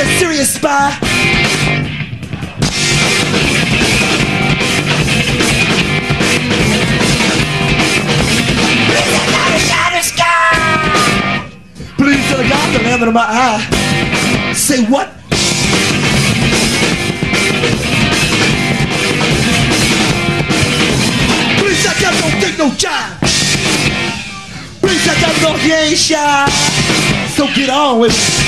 get serious, spy. Please tell the God the lemon in my eye. Say what? Please I got don't take no job. Please I got no, he ain't shy. So get on with it.